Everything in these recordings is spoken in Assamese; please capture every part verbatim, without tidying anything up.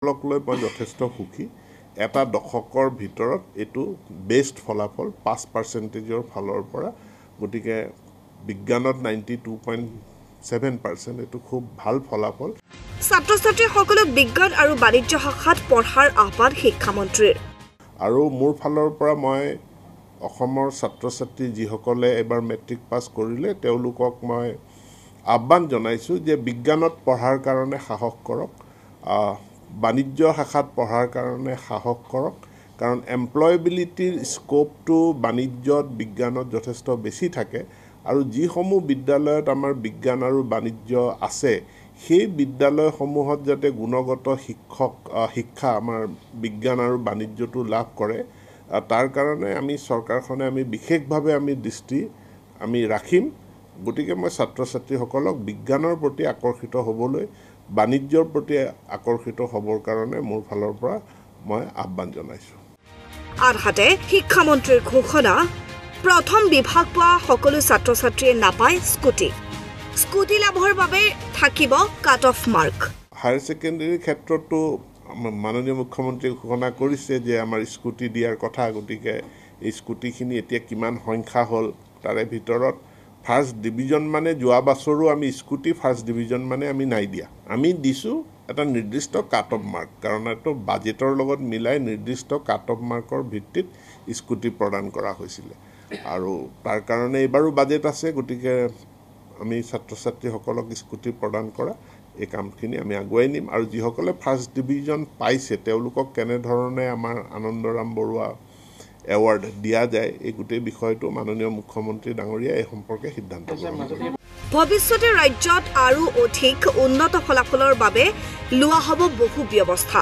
লক লৈ মই যথেষ্ট সুখী এটা দশকৰ ভিতৰত এটো বেষ্ট ফলাফল পাঁচ পাৰ্চেন্টেজৰ ফালৰ পৰা গতিকে বিজ্ঞানত ninety two point seven percent এটো খুব ভাল ফলাফল ছাত্ৰ ছাত্ৰীসকলক বিজ্ঞান আৰু বাণিজ্য শাখাত পঢ়াৰ আহ্বান শিক্ষামন্ত্ৰীৰ আৰু মোৰ ফালৰ পৰা মই অসমৰ ছাত্ৰ ছাত্ৰী যিসকলে এবাৰ মেট্ৰিক পাছ কৰিলে তেওঁলোকক মই আহ্বান জনাইছো যে বিজ্ঞানত পঢ়াৰ কাৰণে সাহস কৰক বাণিজ্য শাখাত পঢ়াৰ কাৰণে সাহস কৰক কাৰণ এমপ্লয়েবিলিটিৰ স্কোপটো বাণিজ্যত বিজ্ঞানত যথেষ্ট বেছি থাকে আৰু যিসমূহ বিদ্যালয়ত আমাৰ বিজ্ঞান আৰু বাণিজ্য আছে সেই বিদ্যালয়সমূহত যাতে গুণগত শিক্ষক শিক্ষা আমাৰ বিজ্ঞান আৰু বাণিজ্যটো লাভ কৰে তাৰ কাৰণে আমি চৰকাৰখনে আমি বিশেষভাৱে আমি দৃষ্টি আমি ৰাখিম গতিকে মই ছাত্ৰ ছাত্ৰীসকলক বিজ্ঞানৰ প্ৰতি আকৰ্ষিত হ'বলৈ বাণিজ্যৰ প্ৰতি আকৰ্ষিত হ'বৰ কাৰণে মোৰ ফালৰ পৰা মই আহ্বান জনাইছো আনহাতে শিক্ষামন্ত্ৰীৰ ঘোষণা প্ৰথম বিভাগ পোৱা সকলো ছাত্ৰ ছাত্ৰীয়ে নাপায় স্কুটি স্কুটি লাভৰ বাবে থাকিব cut off mark higher secondary ক্ষেত্ৰতো মাননীয় মুখ্যমন্ত্ৰীয়ে ঘোষণা কৰিছে যে আমাৰ স্কুটি দিয়াৰ কথা গতিকে এই স্কুটিখিনি এতিয়া কিমান সংখ্যা হ'ল তাৰে ভিতৰত ফাৰ্ষ্ট ডিভিজন মানে যোৱা বছৰো আমি স্কুটি ফাৰ্ষ্ট ডিভিজন মানে আমি নাই দিয়া আমি দিছো এটা নিৰ্দিষ্ট কাট অফ মাৰ্ক কাৰণ এটো বাজেটৰ লগত মিলাই নিৰ্দিষ্ট কাট অফ মাৰ্কৰ ভিত্তিত স্কুটি প্ৰদান কৰা হৈছিল আৰু তাৰ কাৰণে এবাৰো বাজেট আছে গতিকে আমি ছাত্ৰ ছাত্ৰীসকলক স্কুটি প্ৰদান কৰা এই কামখিনি আমি আগুৱাই নিম আৰু যিসকলে ফাৰ্ষ্ট ডিভিজন পাইছে তেওঁলোকক কেনে ধৰণে আমাৰ আনন্দৰাম বৰুৱা এৱাৰ্ড দিয়া যায় এই গোটেই বিষয়টো মাননীয় মুখ্যমন্ত্ৰী ডাঙৰীয়া এই সম্পৰ্কে সিদ্ধান্ত গ্ৰহণ কৰিব ভৱিষ্যতে ৰাজ্যত আৰু অধিক উন্নত ফলাফলৰ বাবে লোৱা হ'ব বহু ব্যৱস্থা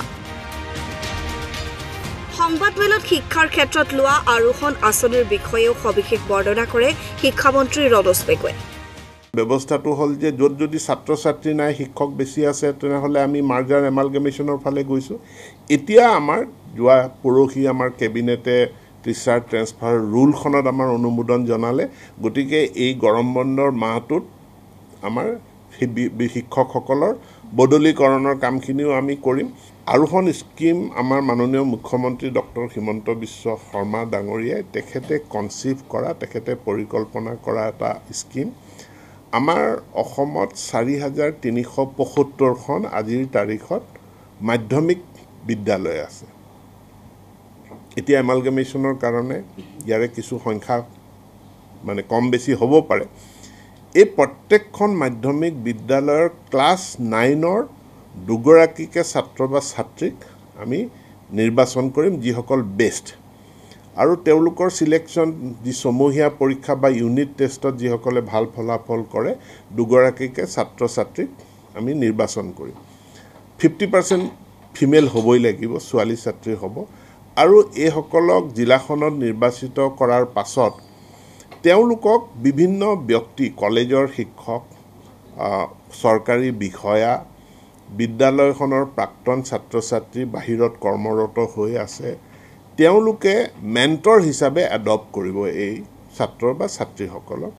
সংবাদমেলত শিক্ষাৰ ক্ষেত্ৰত লোৱা আৰোহণ আঁচনিৰ বিষয়েও সবিশেষ বৰ্ণনা কৰে শিক্ষামন্ত্ৰী ৰনোজ পেগুৱে ব্যৱস্থাটো হ'ল যে য'ত যদি ছাত্ৰ ছাত্ৰী নাই শিক্ষক বেছি আছে তেনেহ'লে আমি মাৰ্জাৰ এমালগেমেশ্যনৰ ফালে গৈছোঁ এতিয়া আমাৰ যোৱা পৰহি আমাৰ কেবিনেটে টিচাৰ ট্ৰেন্সফাৰ ৰুলখনত আমাৰ অনুমোদন জনালে গতিকে এই গৰম বন্ধৰ মাহটোত আমাৰ শিক্ষকসকলৰ বদলীকৰণৰ কামখিনিও আমি কৰিম আৰোহণ স্কিম আমাৰ মাননীয় মুখ্যমন্ত্ৰী ডক্টৰ হিমন্ত বিশ্ব শৰ্মা ডাঙৰীয়াই তেখেতে কনচিভ কৰা তেখেতে পৰিকল্পনা কৰা এটা স্কিম আমাৰ অসমত চাৰি হাজাৰ তিনিশ পঁয়সত্তৰখন আজিৰ তাৰিখত মাধ্যমিক বিদ্যালয় আছে এতিয়া এমালগেমেশ্যনৰ কাৰণে ইয়াৰে কিছু সংখ্যা মানে কম বেছি হ'ব পাৰে এই প্ৰত্যেকখন মাধ্যমিক বিদ্যালয়ৰ ক্লাছ নাইনৰ দুগৰাকীকে ছাত্ৰ বা ছাত্ৰীক আমি নিৰ্বাচন কৰিম যিসকল বেষ্ট আৰু তেওঁলোকৰ সিলেকশন যি সমহীয়া পৰীক্ষা বা ইউনিট টেষ্টত যিসকলে ভাল ফলাফল কৰে দুগৰাকীকে ছাত্ৰ ছাত্ৰীক আমি নিৰ্বাচন কৰিম ফিফটি পাৰ্চেণ্ট ফিমেল হ'বই লাগিব ছোৱালী ছাত্ৰী হ'ব আৰু এই সকলক জিলাখনত নিৰ্বাচিত কৰাৰ পাছত তেওঁলোকক বিভিন্ন ব্যক্তি কলেজৰ শিক্ষক চৰকাৰী বিষয়া বিদ্যালয়খনৰ প্ৰাক্তন ছাত্ৰ ছাত্ৰী বাহিৰত কৰ্মৰত হৈ আছে তেওঁলোকে মেন্টৰ হিচাপে এডপ্ট কৰিব এই ছাত্ৰ বা ছাত্ৰীসকলক